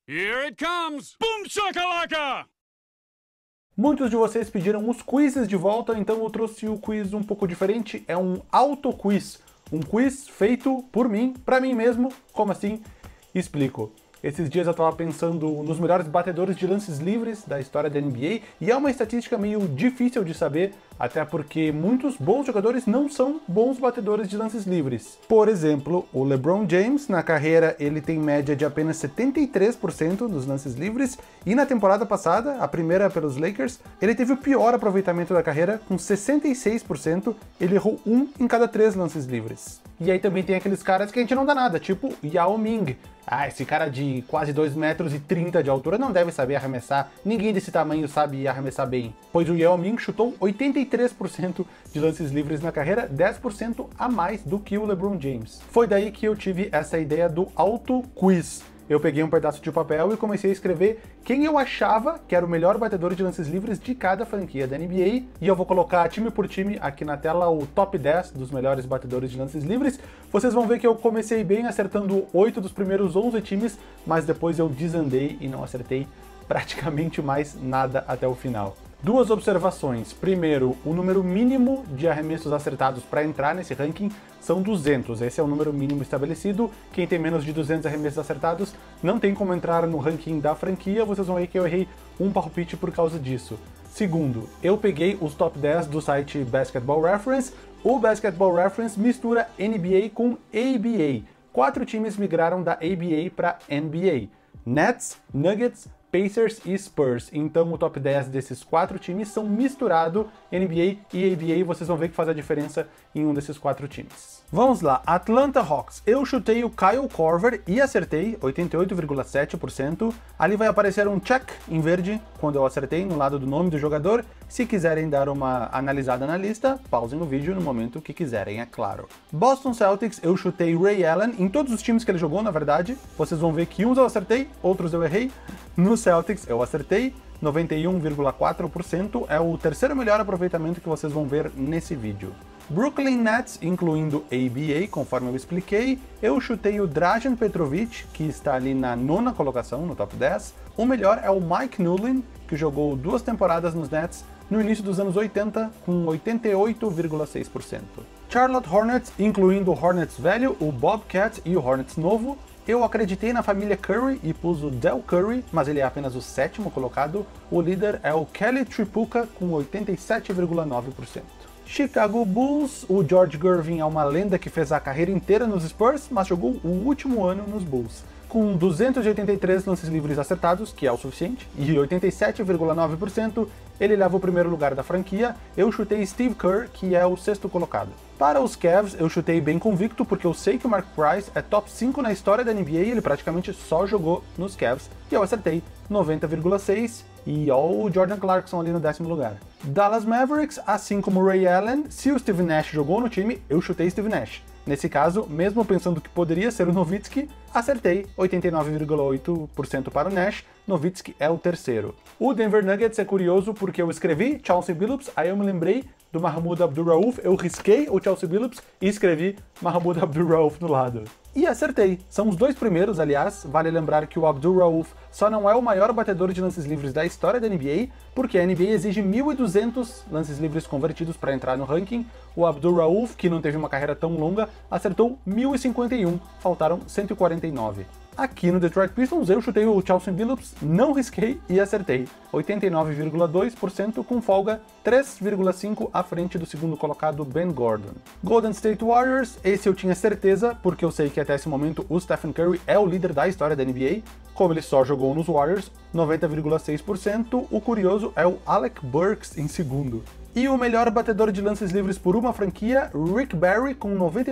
Here it comes! Boom shakalaka! Muitos de vocês pediram os quizzes de volta, então eu trouxe o quiz um pouco diferente. É um auto-quiz. Um quiz feito por mim, pra mim mesmo. Como assim? Explico. Esses dias eu tava pensando nos melhores batedores de lances livres da história da NBA, e é uma estatística meio difícil de saber, até porque muitos bons jogadores não são bons batedores de lances livres. Por exemplo, o LeBron James, na carreira, ele tem média de apenas 73% nos lances livres, e na temporada passada, a primeira pelos Lakers, ele teve o pior aproveitamento da carreira, com 66%, ele errou 1 em cada 3 lances livres. E aí também tem aqueles caras que a gente não dá nada, tipo Yao Ming. Ah, esse cara de quase 2,30 metros de altura não deve saber arremessar, ninguém desse tamanho sabe arremessar bem. Pois o Yao Ming chutou 83% de lances livres na carreira, 10% a mais do que o LeBron James. Foi daí que eu tive essa ideia do auto-quiz. Eu peguei um pedaço de papel e comecei a escrever quem eu achava que era o melhor batedor de lances livres de cada franquia da NBA, e eu vou colocar time por time aqui na tela o top 10 dos melhores batedores de lances livres. Vocês vão ver que eu comecei bem acertando 8 dos primeiros 11 times, mas depois eu desandei e não acertei praticamente mais nada até o final. Duas observações. Primeiro, o número mínimo de arremessos acertados para entrar nesse ranking são 200. Esse é o número mínimo estabelecido. Quem tem menos de 200 arremessos acertados não tem como entrar no ranking da franquia. Vocês vão ver que eu errei um palpite por causa disso. Segundo, eu peguei os top 10 do site Basketball Reference. O Basketball Reference mistura NBA com ABA. 4 times migraram da ABA para NBA: Nets, Nuggets, Pacers e Spurs. Então o top 10 desses 4 times são misturado NBA e ABA, vocês vão ver que faz a diferença em um desses 4 times. Vamos lá, Atlanta Hawks. Eu chutei o Kyle Korver e acertei, 88,7%. Ali vai aparecer um check em verde quando eu acertei, no lado do nome do jogador. Se quiserem dar uma analisada na lista, pausem o vídeo no momento que quiserem, é claro. Boston Celtics, eu chutei Ray Allen, em todos os times que ele jogou, na verdade. Vocês vão ver que uns eu acertei, outros eu errei. No Celtics eu acertei, 91,4%, é o terceiro melhor aproveitamento que vocês vão ver nesse vídeo. Brooklyn Nets, incluindo ABA, conforme eu expliquei, eu chutei o Dragan Petrovic, que está ali na 9ª colocação, no top 10. O melhor é o Mike Newlin, que jogou 2 temporadas nos Nets no início dos anos 80, com 88,6%. Charlotte Hornets, incluindo o Hornets velho, o Bobcat e o Hornets novo. Eu acreditei na família Curry e pus o Del Curry, mas ele é apenas o 7º colocado. O líder é o Kelly Tripucka, com 87,9%. Chicago Bulls, o George Gervin é uma lenda que fez a carreira inteira nos Spurs, mas jogou o último ano nos Bulls. Com 283 lances livres acertados, que é o suficiente, e 87,9%, ele leva o primeiro lugar da franquia. Eu chutei Steve Kerr, que é o 6º colocado. Para os Cavs, eu chutei bem convicto, porque eu sei que o Mark Price é top 5 na história da NBA e ele praticamente só jogou nos Cavs, e eu acertei 90,6%, e ó o Jordan Clarkson ali no 10º lugar. Dallas Mavericks, assim como o Ray Allen, se o Steve Nash jogou no time, eu chutei Steve Nash. Nesse caso, mesmo pensando que poderia ser o Nowitzki, acertei, 89,8% para o Nash. Nowitzki é o terceiro. O Denver Nuggets é curioso porque eu escrevi Chauncey Billups, aí eu me lembrei do Mahmoud Abdul-Rauf, eu risquei o Chauncey Billups e escrevi Mahmoud Abdul-Rauf no lado. E acertei. São os 2 primeiros, aliás. Vale lembrar que o Abdul-Rauf só não é o maior batedor de lances livres da história da NBA, porque a NBA exige 1.200 lances livres convertidos para entrar no ranking. O Abdul-Rauf, que não teve uma carreira tão longa, acertou 1.051, faltaram 149. Aqui no Detroit Pistons eu chutei o Chauncey Billups, não risquei e acertei. 89,2% com folga, 3,5% à frente do 2º colocado Ben Gordon. Golden State Warriors, esse eu tinha certeza, porque eu sei que até esse momento o Stephen Curry é o líder da história da NBA. Como ele só jogou nos Warriors, 90,6%, o curioso é o Alec Burks em 2º. E o melhor batedor de lances livres por uma franquia, Rick Barry, com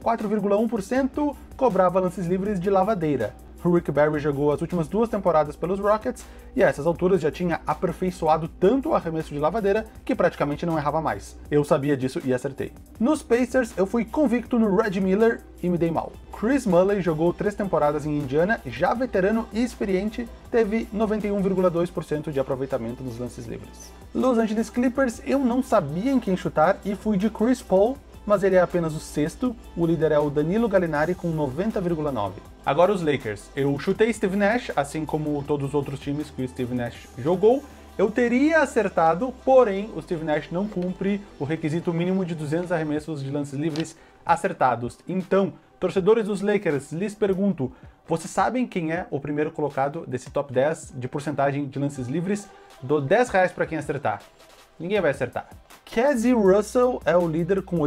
94,1%, cobrava lances livres de lavadeira. O Rick Barry jogou as últimas 2 temporadas pelos Rockets e a essas alturas já tinha aperfeiçoado tanto o arremesso de lavadeira que praticamente não errava mais. Eu sabia disso e acertei. Nos Pacers eu fui convicto no Reggie Miller e me dei mal. Chris Mulley jogou 3 temporadas em Indiana, já veterano e experiente, teve 91,2% de aproveitamento nos lances livres. Los Angeles Clippers, eu não sabia em quem chutar e fui de Chris Paul, mas ele é apenas o sexto. O líder é o Danilo Gallinari com 90,9. Agora os Lakers. Eu chutei Steve Nash, assim como todos os outros times que o Steve Nash jogou. Eu teria acertado, porém o Steve Nash não cumpre o requisito mínimo de 200 arremessos de lances livres acertados. Então, torcedores dos Lakers, lhes pergunto, vocês sabem quem é o primeiro colocado desse top 10 de porcentagem de lances livres? Dou R$10 para quem acertar. Ninguém vai acertar. Cazzie Russell é o líder com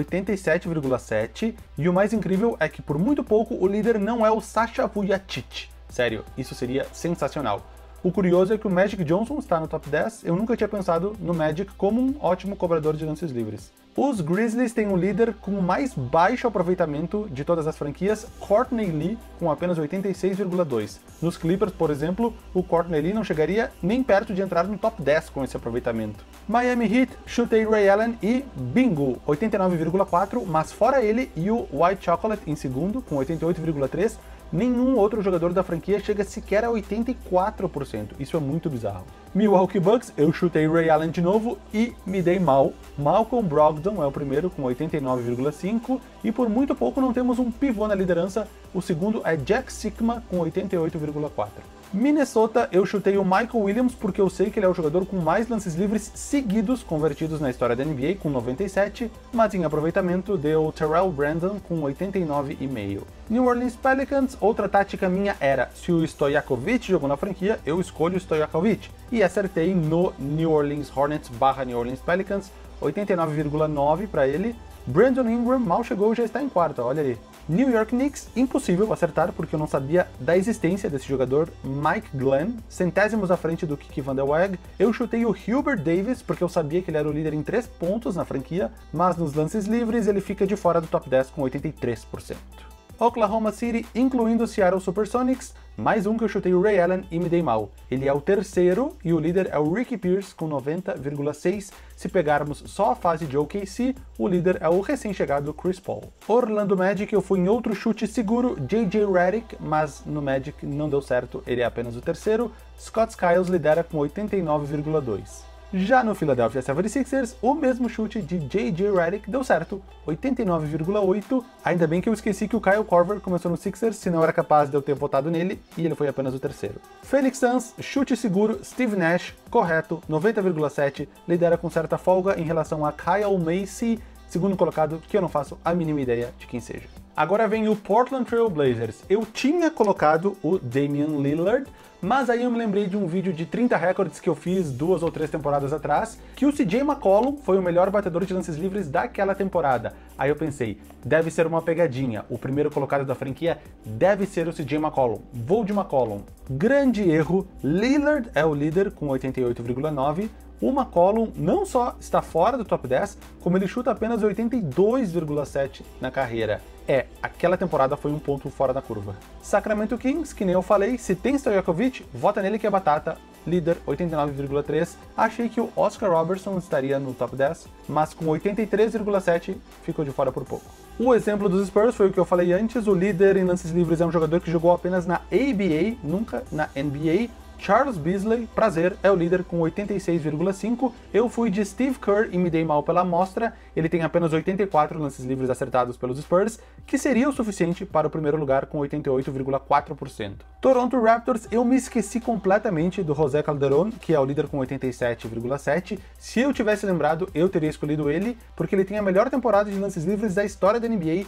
87,7 e o mais incrível é que por muito pouco o líder não é o Sasha Vujacic. Sério, isso seria sensacional. O curioso é que o Magic Johnson está no top 10, eu nunca tinha pensado no Magic como um ótimo cobrador de lances livres. Os Grizzlies têm um líder com o mais baixo aproveitamento de todas as franquias, Courtney Lee, com apenas 86,2. Nos Clippers, por exemplo, o Courtney Lee não chegaria nem perto de entrar no top 10 com esse aproveitamento. Miami Heat, chutei Ray Allen e bingo, 89,4, mas fora ele e o White Chocolate em segundo, com 88,3, nenhum outro jogador da franquia chega sequer a 84%. Isso é muito bizarro. Milwaukee Bucks, eu chutei Ray Allen de novo e me dei mal. Malcolm Brogdon é o primeiro com 89,5 e por muito pouco não temos um pivô na liderança. O segundo é Jack Sikma com 88,4. Minnesota, eu chutei o Michael Williams porque eu sei que ele é o jogador com mais lances livres seguidos convertidos na história da NBA, com 97, mas em aproveitamento deu Terrell Brandon com 89,5. New Orleans Pelicans, outra tática minha era, se o Stojakovic jogou na franquia, eu escolho o Stojakovic. E acertei no New Orleans Hornets / New Orleans Pelicans, 89,9 para ele. Brandon Ingram mal chegou e já está em quarta, olha aí. New York Knicks, impossível acertar porque eu não sabia da existência desse jogador, Mike Glenn, centésimos à frente do Kiki Van der Weg. Eu chutei o Hubert Davis porque eu sabia que ele era o líder em 3 pontos na franquia, mas nos lances livres ele fica de fora do top 10 com 83%. Oklahoma City, incluindo o Seattle Supersonics, mais um que eu chutei o Ray Allen e me dei mal. Ele é o terceiro e o líder é o Ricky Pierce com 90,6. Se pegarmos só a fase de OKC, o líder é o recém-chegado Chris Paul. Orlando Magic, eu fui em outro chute seguro, JJ Redick, mas no Magic não deu certo, ele é apenas o terceiro. Scott Skiles lidera com 89,2. Já no Philadelphia 76ers, o mesmo chute de JJ Redick deu certo, 89,8. Ainda bem que eu esqueci que o Kyle Korver começou no Sixers, senão era capaz de eu ter votado nele, e ele foi apenas o terceiro. Phoenix Suns, chute seguro, Steve Nash, correto, 90,7, lidera com certa folga em relação a Kyle Macy, segundo colocado, que eu não faço a mínima ideia de quem seja. Agora vem o Portland Trail Blazers. Eu tinha colocado o Damian Lillard, mas aí eu me lembrei de um vídeo de 30 recordes que eu fiz 2 ou 3 temporadas atrás, que o CJ McCollum foi o melhor batedor de lances livres daquela temporada. Aí eu pensei, deve ser uma pegadinha, o primeiro colocado da franquia deve ser o CJ McCollum. Vou de McCollum. Grande erro, Lillard é o líder com 88,9. O McCollum não só está fora do top 10, como ele chuta apenas 82,7 na carreira. Aquela temporada foi um ponto fora da curva. Sacramento Kings, que nem eu falei, se tem Stojakovic, vota nele que é batata, líder 89,3. Achei que o Oscar Robertson estaria no top 10, mas com 83,7 ficou de fora por pouco. O exemplo dos Spurs foi o que eu falei antes, o líder em lances livres é um jogador que jogou apenas na ABA, nunca na NBA. Charles Beasley, prazer, é o líder com 86,5. Eu fui de Steve Kerr e me dei mal pela amostra. Ele tem apenas 84 lances livres acertados pelos Spurs, que seria o suficiente para o primeiro lugar com 88,4%. Toronto Raptors, eu me esqueci completamente do José Calderon, que é o líder com 87,7. Se eu tivesse lembrado, eu teria escolhido ele, porque ele tem a melhor temporada de lances livres da história da NBA,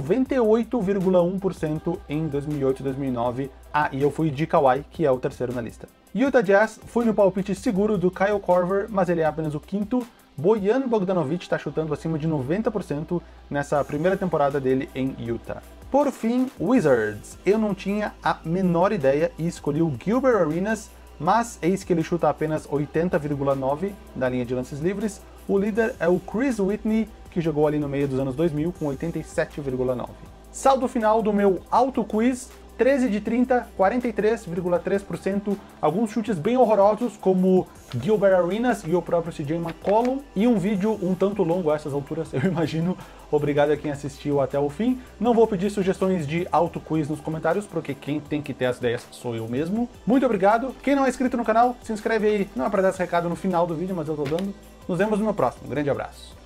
98,1% em 2008 e 2009. E eu fui de Kawhi, que é o terceiro na lista. Utah Jazz, fui no palpite seguro do Kyle Korver, mas ele é apenas o quinto. Bojan Bogdanovic está chutando acima de 90% nessa primeira temporada dele em Utah. Por fim, Wizards. Eu não tinha a menor ideia e escolhi o Gilbert Arenas, mas eis que ele chuta apenas 80,9% da linha de lances livres. O líder é o Chris Whitney, que jogou ali no meio dos anos 2000 com 87,9%. Saldo final do meu auto-quiz, 13 de 30, 43,3%, alguns chutes bem horrorosos, como Gilbert Arenas e o próprio CJ McCollum, e um vídeo um tanto longo a essas alturas, eu imagino. Obrigado a quem assistiu até o fim. Não vou pedir sugestões de auto-quiz nos comentários, porque quem tem que ter as ideias sou eu mesmo. Muito obrigado. Quem não é inscrito no canal, se inscreve aí. Não é para dar esse recado no final do vídeo, mas eu tô dando. Nos vemos no meu próximo. Um grande abraço.